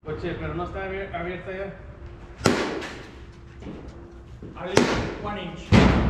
Oye, pero no está abierta ya. At least 1 inch.